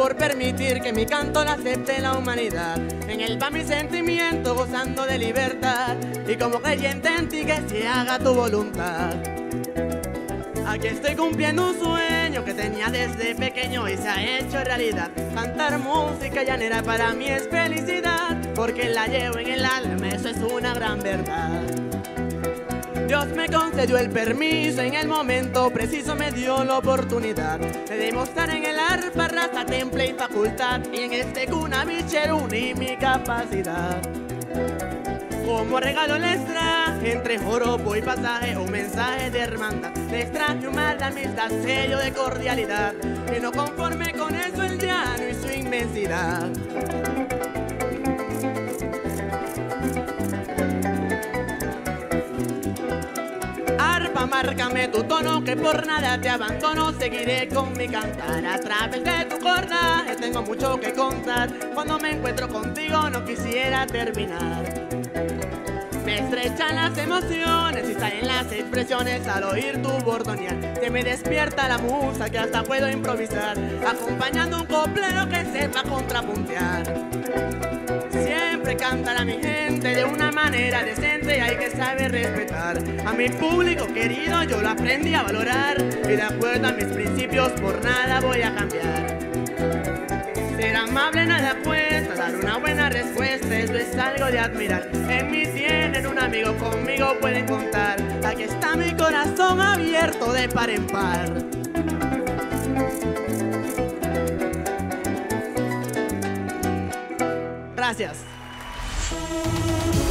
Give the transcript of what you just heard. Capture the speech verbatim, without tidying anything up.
por permitir que mi canto lo acepte la humanidad. En él va mi sentimiento gozando de libertad, y como creyente en ti que se haga tu voluntad. Aquí estoy cumpliendo un sueño que tenía desde pequeño y se ha hecho realidad. Cantar música llanera para mí es felicidad, porque la llevo en el alma, eso es una gran verdad. Dios me concedió el permiso, en el momento preciso me dio la oportunidad de demostrar en el arpa raza, temple y facultad, y en este cuna bichero uní mi capacidad. Como regalo les traje entre joropo y pasaje un mensaje de hermandad. Les traje un mal de amistad, sello de cordialidad, y no conforme con eso el llano y su inmensidad. Arpa, márcame tu tono, que por nada te abandono. Seguiré con mi cantar a través de tu cordaje. Tengo mucho que contar, cuando me encuentro contigo no quisiera terminar. Me estrechan las emociones y salen las expresiones al oír tu bordonear. Se me despierta la musa que hasta puedo improvisar, acompañando un coplero que sepa contrapuntear. Siempre cantar a mi gente de una manera decente, y hay que saber respetar a mi público querido. Yo lo aprendí a valorar, y de acuerdo a mis principios por nada voy a cambiar. Ser amable nada cuesta, dar una buena respuesta, eso es algo de admirar. En mí tienen un amigo, conmigo pueden contar. Aquí está mi corazón abierto de par en par. Gracias.